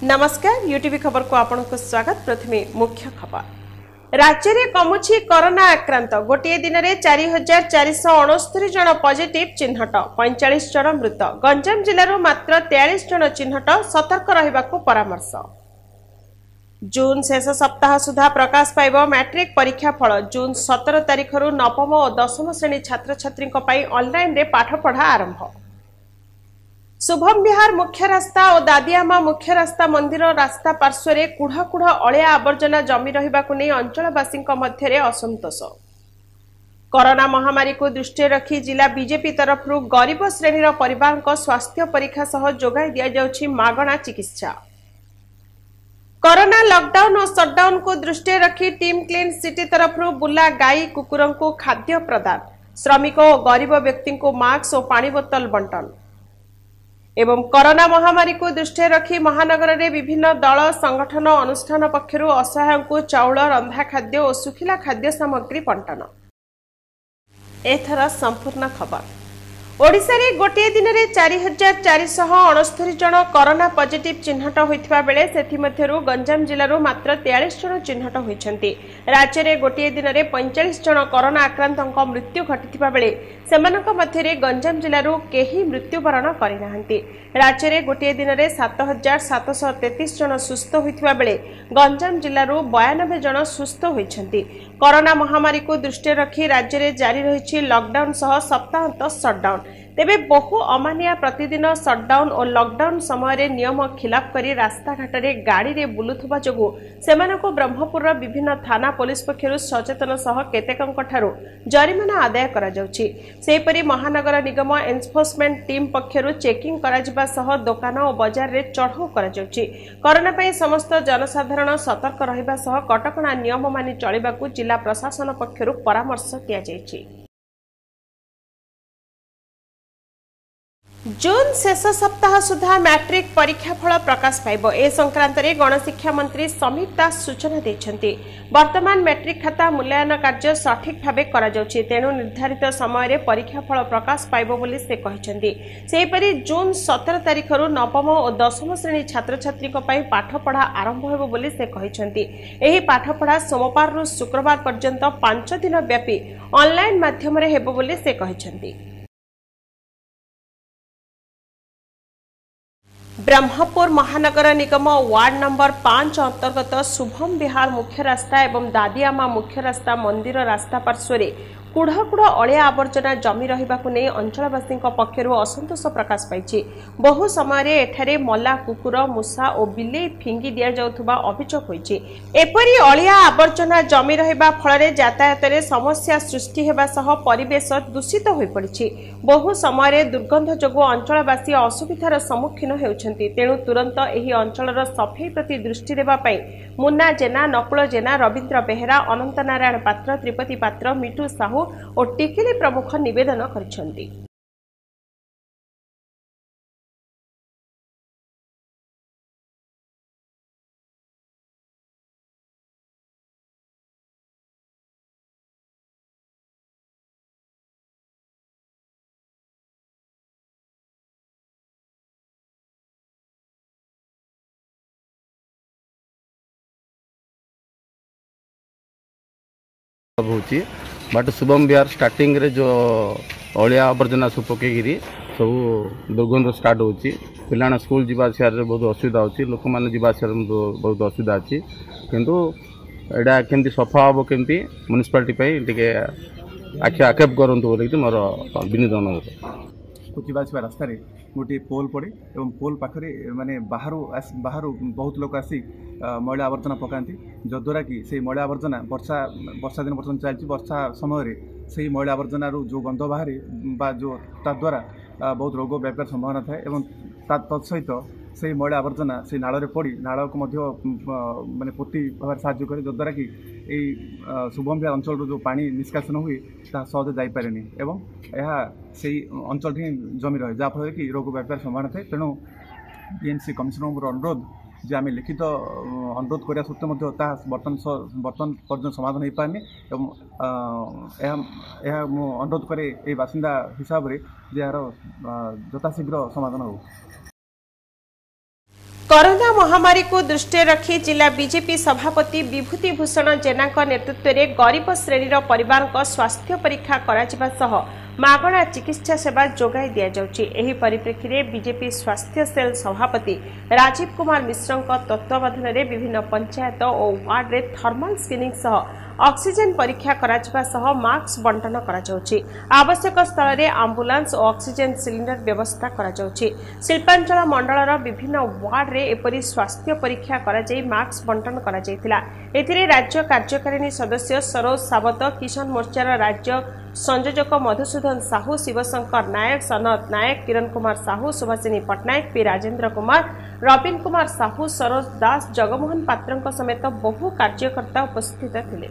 नमस्कार यूटीवी खबर को आपको स्वागत। प्रथमे मुख्य खबर। राज्य में कमुछि कोरोना आक्रांत। गोटे दिन में 4469 जन पॉजिटिव चिन्हट, 45 जन मृत। गंजाम जिलूर मात्र 43 जन चिन्हट, सतर्क रहिबाकु परामर्श। जून शेष सप्ताह सुधा प्रकाश पाइब मैट्रिक परीक्षा फल। जून 17 तारिख नवम और दशम श्रेणी छात्र छात्री ऑनलाइन रे पाठपढ़ा आरंभ। शुभम विहार मुख्य रास्ता और दादियामा मुख्य रास्ता मंदिर रास्ता पार्श्व कुढ़ कुढ़ अलिया आवर्जना जमी रहिबाकु नै अंचलवासी मध्य असंतोष। कोरोना महामारी को दृष्टि रखी जिला बीजेपी तरफ गरीब श्रेणी परिवार स्वास्थ्य परीक्षा सह जोगाई दिया जाउछि मागणा चिकित्सा। कोरोना लॉकडाउन और शटडाउन को दृष्टि रखी टीम क्लीन सिटी तरफ बुला गाई कुकुर को खाद्य प्रदान। श्रमिक और गरीब व्यक्ति को मास्क और पानी बोतल बंटन। एवं कोरोना महामारी को दृष्टि रखी महानगर में विभिन्न दल संगठन अनुष्ठान पक्षर असहाय को चाउल, रंधा खाद्य और सुखिला खाद्य सामग्री बंटन। एथर संपूर्ण खबर। ओडिशा रे गोटे दिन में 4469 जन कोरोना पॉजिटिव चिन्हट होइथिबा बेले सेथि मध्यरु गंजाम जिल्लारो मात्र 43 जन चिन्हट होइछन्ति। राज्य में गोटे दिन में 45 जन कोरोना आक्रांतक मृत्यु घटिथिबा बेले सेमानक मध्यरे गंजाम जिल्लारो केही मृत्युवरण करिनाहन्ति। राज्य में गोटे दिन में 7733 जन सुस्थ होइथिबा बेले गंजाम जिल्लारो 92 जन सुस्थ होइछन्ति। कोरोना महामारी को दृष्टि रखी राज्य में जारी रहिछि लॉकडाउन सह सप्ताहांत शटडाउन। तेबे बहु अमानिया प्रतिदिन शटडाउन और लॉकडाउन समय नियम खिलाफ करी रास्ता घाट रे गाड़ी रे बुलुथुबा जगु सेमानको ब्रह्मपुर विभिन्न थाना पुलिस पक्षरु सचेतन सह केतेकंक ठारू जरिमाना आदाय करा जाउछि। सेपरि महानगर निगम एनफोर्समेंट टीम पक्षरु चेकिंग करा जिबा सह दुकान और बाजार रे चढ़ाऊ करा जाउछि। कोरोना पई समस्त जनसाधारण सतर्क रहिबा सह कटकणा नियम मानि चलिबाकू जिला प्रशासन पक्षरु परामर्श दिया जायछि। जून शेष सप्ताह सुधा मैट्रिक परीक्षा फल प्रकाश पाइब। ए संक्रांत रे गणशिक्षा मंत्री समीर दास सूचना दैछन्ति। वर्तमान मैट्रिक खाता मूल्यांकन कार्य सठिक भावे करा जाउछि, तेणु निर्धारित समय रे परीक्षा फल प्रकाश पाइब बोली से कहिसन्ति। सेहिपरि जून 17 तारिख नवम और दशम श्रेणी छात्र छात्री पई पाठपढ़ा आरंभ हेबो बोली से कहिसन्ति। एही पाठपढ़ा सोमवार रु शुक्रवार पर्यंत 5 दिन व्यापी ऑनलाइन माध्यम रे हेबो बोली से कहिसन्ति। ब्रह्मपुर महानगर निगम वार्ड नंबर 5 अंतर्गत शुभम विहार मुख्य रास्ता एवं दादियामा मुख्य रास्ता मंदिर रास्ता पार्श्व कुढ़ कुढ़ अलिया आवर्जना जमी रहिबाकु नै अंचलवासी पक्षरु असंतोष प्रकाश पाइछि। बहु समय एठारे मला कुकुर, मूषा और बिलेई फिंगी दिया जाउथुबा अभियोग होइछि। एपरि अलिया आवर्जना जमी रहिबा फଳରେ यातायात रे समस्या सृष्टि हेबा सह परिवेश दूषित होई पड़िछि। बहु समय दुर्गंध जोगु अंचलवासी असुविधार सम्मुखीन हेउछन्ति। तेणु तुरंत एही अंचलर सफाई प्रति दृष्टि देबा पई मुन्ना जेना, नकुल जेना, रविंद्र बेहेरा, अनंत नारायण पात्र, त्रिपति पात्र, मिठू साहू और टिकिली प्रमुख निवेदन करिसेंति। बट शुभम विहार स्टार्टिंग रे जो अलिया आवर्जना सब पकईकि सब दुर्गंध स्टार्ट होची। पिलाना स्कूल जीवा आसार बहुत असुविधा होची, लोक मैंने जीवा आसार बहुत असुविधा अच्छी। किंतु एटा केमती सफा हम केमती म्युनिसिपालिटी आखि आक्षेप करूँ बोल मोर विनीत अनुरोध। जावा रास्ता गोटे पोल पड़े और पोल पाखे माने बाहर बहुत लोग आसी मैला आवर्जना पकाती, जद्वारा कि से मैला आवर्जना वर्षा दिन बर्तमान चलती, वर्षा समय से मैला आवर्जना जो गंध बाहर बा जो द्वारा बहुत रोग व्यापार संभावना थाए और तत्सहित से मैला आवर्जना से नाल पड़ी नाल को माने पोती भाव साहय करे, जद्वारा कि शुभम विहार अंचल जो पानी निष्कासन हुए सहज जापे एवं यह से अंचल जमी रहे, जहाँफल कि रोग व्यापार संभावना थाए। तेणु बीएमसी कमिशनर अनुरोध जे आम लिखित अनुरोध करा सत्वे बर्तमान पर्यटन समाधान हो पारनी अनुरोध करे ये बासिंदा हिसाब से यार यथाशीघ्र समाधान हो। कोरोना महामारी को दृष्टि रखी जिला बीजेपी सभापति विभूति भूषण जेना नेतृत्व में गरीब श्रेणीर परिवार स्वास्थ्य परीक्षा करा मागणा चिकित्सा सेवा जोगाई दि जाउछि। एही परिप्रेक्षी में बीजेपी स्वास्थ्य सेल सभापति राजीव कुमार मिश्र तत्वावधान में विभिन्न पंचायत और वार्ड रे थर्मल स्क्रीनिंग सह ऑक्सीजन परीक्षा करा मास्क बंटन करा जाउछि। आवश्यक स्थल में आंबुलांस और ऑक्सीजन सिलिंडर व्यवस्था करा जाउछि। शिल्पांचल मंडलर विभिन्न वार्ड रे एपरी स्वास्थ्य परीक्षा करा जाई मास्क बंटन करा जाइतिला। एथिरे राज्य कार्यकारिणी सदस्य सरोज सावत, किसान मोर्चार राज्य संयोजक मधुसूदन साहू, शिवशंकर नायक, सनत नायक, किरण कुमार साहू, सुभाषिनी पट्टनायक, पी राजेन्द्र कुमार, रवीन कुमार साहू, सरोज दास, जगमोहन पात्र समेत बहु कार्यकर्ता उपस्थित थिले।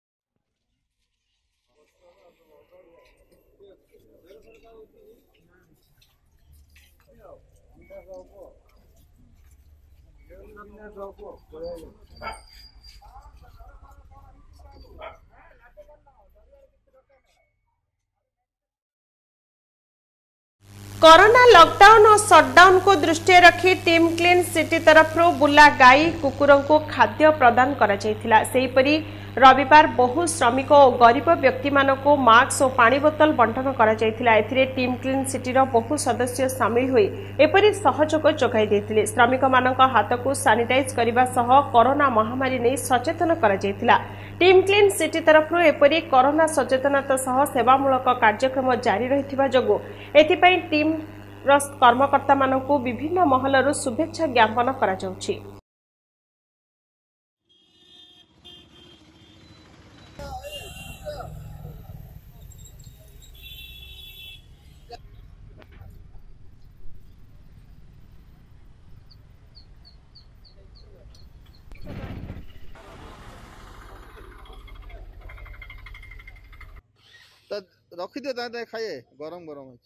कोरोना लॉकडाउन और शटडाउन को दृष्टि रखी टीम क्लीन सिटी तरफ बुला गाई कुकुर को खाद्य प्रदान करा जायथिला। सेहीपरि रविवार बहु श्रमिक और गरीब व्यक्ति मानक मास्क और पानी बोतल बंटन करा जायथिला। एथिरे टीम क्लीन सिटी बहु सदस्य सामिल हुई एपरि सहयोग जोगाई देथिले। श्रमिक मानक हाथ को सानिटाइज करने सह कोरोना महामारी नहीं सचेतन करा जायथिला। टीम क्लीन सिटी तरफ एपरि कोरोना सचेतनता सह सेवामूलक कार्यक्रम जारी रहिथिबा जोगु एथिपई टीम कर्मकर्ता मानकु विभिन्न महलरु शुभेच्छा ज्ञापन करा जाउछि। रखी दियो खाइए गरम गरम है।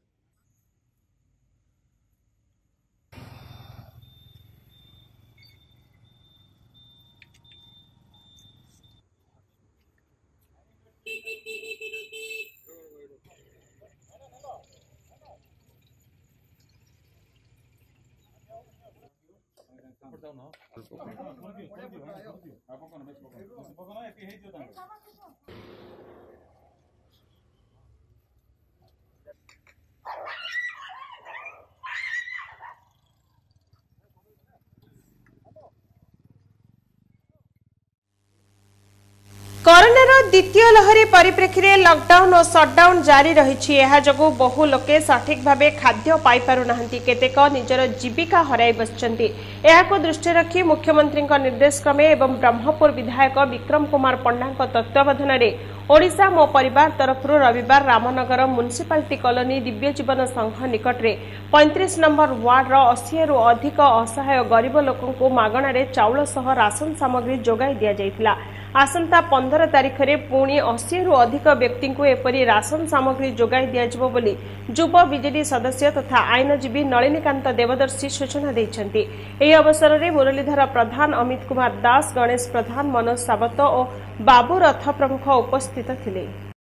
कोरोनार द्वितीय लहरी परिप्रेक्षी में लॉकडाउन और शटडाउन जारी रही। जो बहु लोके सठिक भाव खाद्य पाई पारु नाहंती, केतेक निजर जीविका हराई बसिचंती। एहाको दृष्टि रखी मुख्यमंत्री निर्देश क्रमे एवं ब्रह्मपुर विधायक विक्रम कुमार पंडा तत्वावधान में ओडिशा मो परिवार तरफ रविवार रामनगर म्युनिसिपालिटी कॉलोनी दिव्य जीवन संघ निकट में 35 नंबर वार्ड 80 रु अधिक असहाय गरीब लोकंकु मागणारे चाउल सह राशन सामग्री जोगाई दिया जायतिला। आसंता 15 तारिख में पुणी 80 रु अधिक व्यक्ति को एपरी राशन सामग्री जोगाई दियाजिबो बोली युव बीजेडी सदस्य तथा आईनजीवी नलिनीकांत देवदर्शी सूचना दैछन्ति। एही अवसर में मुरलीधर प्रधान, अमित कुमार दास, गणेश प्रधान, मनोज सावत और बाबू रथ प्रमुख उपस्थित थिले।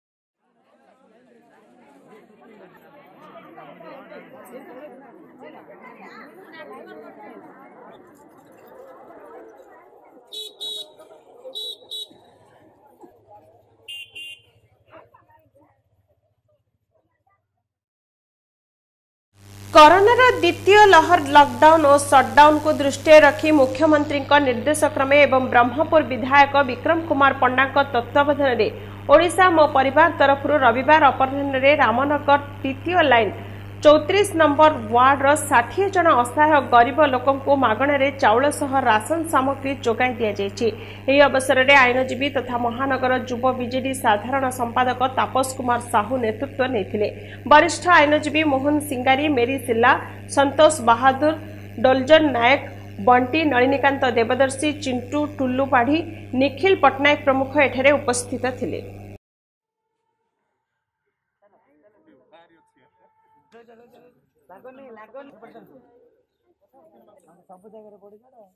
कोरोनार द्वितीय लहर लॉकडाउन और शटडाउन को दृष्टि रखी मुख्यमंत्री निर्देश क्रमे एवं ब्रह्मपुर विधायक विक्रम कुमार पंडा तत्वावधान में ओडिशा मो परिवार तरफ रविवार अपराह्न रामनगर द्वितीय लाइन 34 नंबर वार्ड 60 जन असहाय गरीब लोकंकु मागणारे चाउल सह राशन सामग्री जोगाई दिया जायछि। एही अवसर में आईनजीवी तथा महानगर युव बीजेडी साधारण संपादक तापस कुमार साहू नेतृत्व नेथिले। वरिष्ठ आईनजीवी मोहन सिंगारी, मेरी सिल्ला, संतोष बहादुर, डोलजन नायक, बंटी, नलिनीकांत देवदर्शी, चिंटू टुल्लू पाढ़ी, निखिल पट्टनायक प्रमुख एठारे उपस्थित थिले। सब जगह पड़ी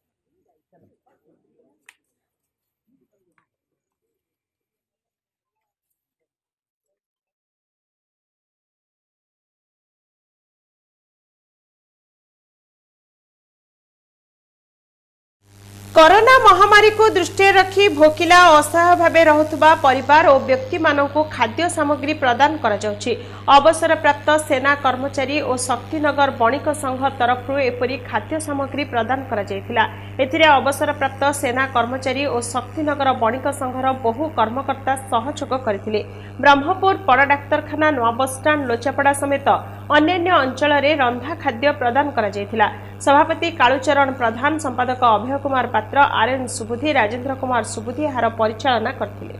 कोरोना महामारी को दृष्टि रखी भोकिला असहाय भावे रहुथुबा परिवार और व्यक्ति मानकु खाद्य सामग्री प्रदान करा जाउछि। अवसर प्राप्त सेना कर्मचारी और शक्तिनगर बणिक संघ तरफ एपरी खाद्य सामग्री प्रदान करा जायतिला। एथिरे अवसर प्राप्त सेना कर्मचारी और शक्तिनगर बणिक संघर बहु कर्मकर्ता सहयोग करथिले। ब्रह्मपुर बड़ डाक्तरखाना नवा बसस्टाण्ड लोचापड़ा समेत अन्य अंचल में रंधा खाद्य प्रदान करा जायतिला। सभापति कालूचरण प्रधान, संपादक अभय कुमार पात्र, आरएन सुबुद्धि, राजेन्द्र कुमार सुबुद्धि एहार परिचालना करथिले।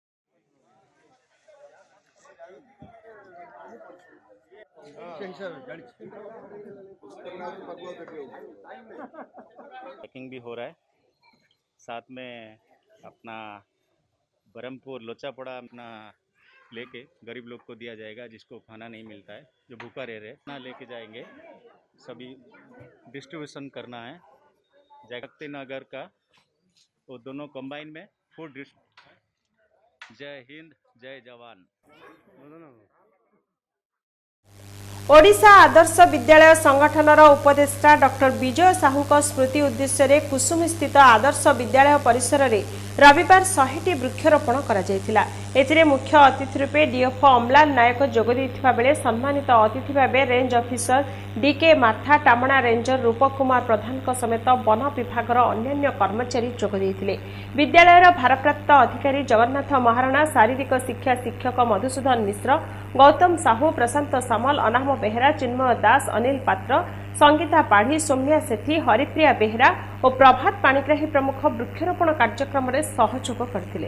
पैकिंग भी हो रहा है, साथ में अपना ब्रह्मपुर लोचापड़ा अपना लेके गरीब लोग को दिया जाएगा जिसको खाना नहीं मिलता है, जो भूखा रह रहे खाना लेके जाएंगे, सभी डिस्ट्रीब्यूशन करना है। जगती नगर का वो दोनों कंबाइन में फूड जय हिंद जय जवान। ओडिशा आदर्श विद्यालय संगठनर उपदेष्टा डॉक्टर विजय साहू स्मृति उद्देश्य कुसुम स्थित आदर्श विद्यालय परिसर में रविवार 100टी वृक्षरोपण करा। एथिरे मुख्य अतिथि रूपे डीएफओ अमलाल नायक जोग देथिबा बेले सम्मानित अतिथि भावे रेंज ऑफिसर डीके माथा, टामणा रेंजर रूपक कुमार प्रधान समेत वन विभागर अन्य कर्मचारी जोग देथिले। विद्यालयर भारप्राप्त अधिकारी जगन्नाथ महाराणा, शारीरिक शिक्षा शिक्षक मधुसूदन मिश्र, गौतम साहू, प्रशांत सामल, अनाम बेहेरा, चिन्मय दास, अनिल पात्र, संगीता पाढ़ी, सौम्या सेठी, हरिप्रिया बेहेरा और प्रभात पाणिग्राही प्रमुख वृक्षरोपण कार्यक्रम में सहयोग करथिले।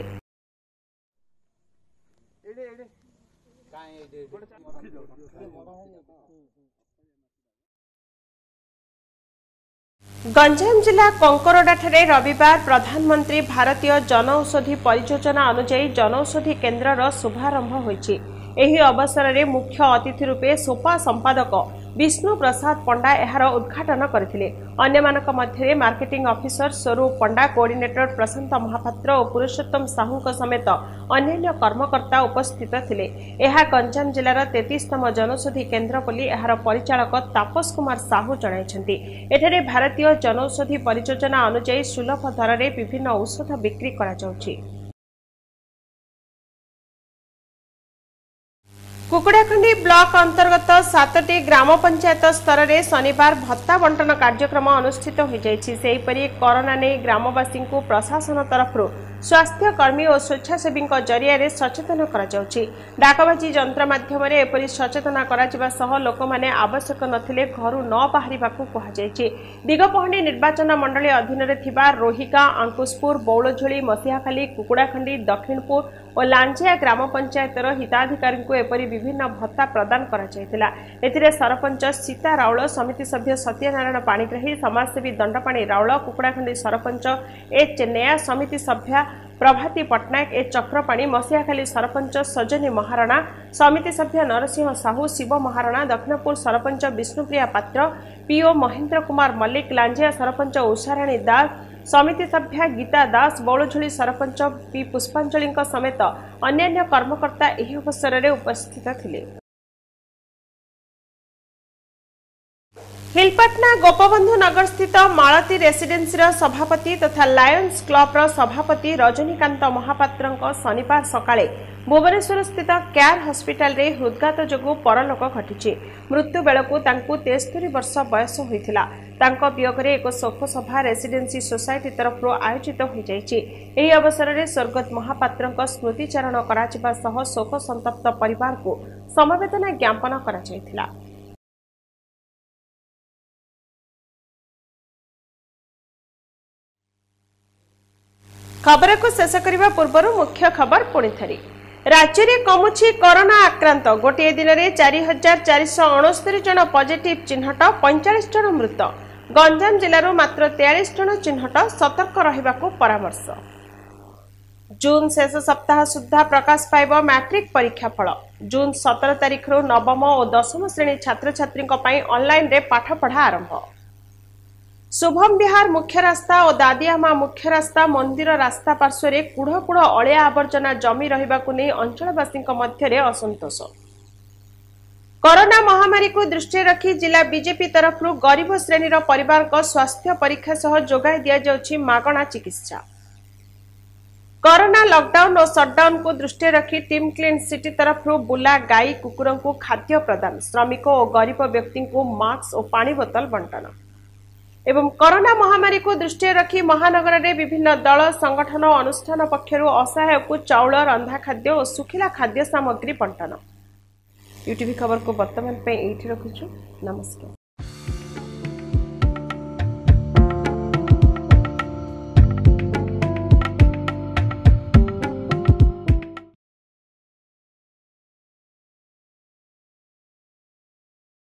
गंजाम जिला कंकरडाठारे रविवार प्रधानमंत्री भारतीय जनऔषधि परियोजना अनुଯାयी जनऔषधि केन्द्रर शुभारंभ होइछि। एही अवसर में मुख्य अतिथि रूपे सोपा संपादक विष्णु प्रसाद पंडा एहार उद्घाटन करथिले। अन्यमानक मध्य मार्केटिंग ऑफिसर स्वरूप पंडा, कोऑर्डिनेटर प्रशांत महापात्र और पुरुषोत्तम साहू समेत अन्य कर्मकर्ता उपस्थित थिले। एहा गंजाम जिलार 33तम जनौषधि केन्द्र बोली एहार परिचालक तापस कुमार साहू जणाइछन्ति। एठारे भारतीय जनौषधि परियोजना अनुଯାयी सुलभ दर में विभिन्न औषध बिक्री करा जाउछि। कुकुड़ाखंडी ब्लॉक अंतर्गत 7टी ग्राम पंचायत स्तर में शनिवार भत्ता बंटन कार्यक्रम अनुष्ठित हो जाइछि। सेहीपरि कोरोना ने ग्रामवासी को प्रशासन तरफ स्वास्थ्यकर्मी और स्वेच्छासेवी जरिया सचेतन करा जाउछि। डाकबाजी यंत्र माध्यम एपरि सचेतन करा सह लोक माने आवश्यक नथिले घरु न बाहरिबाकू कहा जाइछि। दिगपहंडी निर्वाचन मंडली अधीन रे थिबा रोहिका, अंकुशपुर, बौलझोली, मसिहाखाली, कुकुड़ाखंडी, दक्षिणपुर और लांजिया ग्राम पंचायतर हिताधिकारी को एपरि विभिन्न भत्ता प्रदान करा जायतिला। एथिरे सरपंच सीता राउल, समिति सभ्य सत्यनारायण पाणिग्राही, समाजसेवी दंडपाणी राउल, कुकुड़ाखंडी सरपंच ए चेन्नैया, समिति सभ्या प्रभाती पट्टनायक ए चक्रपाणी, मसिहाखाली सरपंच सजनी महाराणा, समिति सभ्य नरसिंह साहू, शिव महाराणा, दक्षिणपुर सरपंच विष्णुप्रिया पात्र, पीओ महेन्द्र कुमार मल्लिक, लांजिया सरपंच उषाराणी दास, समिति सभ्या गीता दास, बौलझोली सरपंच पी पुष्पांजलि समेत अन्य कर्मकर्ता एही अवसर में उपस्थित थिले। हिलपटना गोपबंधु नगर स्थित मालती रेसिडेंसी सभापति तथा लायंस क्लब सभापति रजनीकांत महापात्र शनिवार सकाळे भुवनेश्वर स्थित केयर हॉस्पिटल रे हृदघात जोगु परलोक घटी। मृत्यु बेलकु तांकु 73 वर्ष बयस होइथिला। तांको वियोगरे एक शोक सभा रेसिडेंसी सोसाइटी तरफ आयोजित हो जाइछि। एही अवसर में स्वर्गत महापात्र स्मृतिचारण कराजिबा सह शोक संतप्त परिवार को समवेदना ज्ञापन करा जायथिला। खबर को शेष करने पूर्व मुख्य खबर पुणी थरी। राज्य में कमुछि कोरोना आक्रांत। गोटे दिन में 4469 जन पॉजिटिव चिन्हट, 45 जन मृत। गंजाम जिलूर मात्र 43 जन चिन्हट, सतर्क रहिबाकू परामर्श। जून शेष सप्ताह सुधा प्रकाश पाइब मैट्रिक परीक्षा फल। जून 17 तारिख नवम और दशम श्रेणी छात्र छात्री ऑनलाइन रे पाठ पढ़ा आरंभ। शुभम विहार मुख्य रास्ता और दादियामा मुख्य रास्ता मंदिर रास्ता पार्श्व में कुढ़ कुढ़ अलिया आवर्जना जमी रहिबाकू नहीं अंचलवासी मध्य असंतोष। कोरोना महामारी को दृष्टि रखी जिला बीजेपी तरफ गरीब श्रेणी परिवार को स्वास्थ्य परीक्षा सह जोगाई दिया जाउछि मागणा चिकित्सा। कोरोना लॉकडाउन और शटडाउन को दृष्टि रखी टीम क्लीन सिटी तरफ बुला गाई कुकुर को खाद्य प्रदान, श्रमिक और गरीब व्यक्ति को मास्क और पानी बोतल बंटन एवं कोरोना महामारी को दृष्टि रखी महानगर में विभिन्न दल संगठन और अनुष्ठान पक्षर असहाय को चाउल, रंधा खाद्य और सुखिला खाद्य सामग्री बंटन। यूटीवी खबर को वर्तमान पे एठी रखुछु। नमस्कार।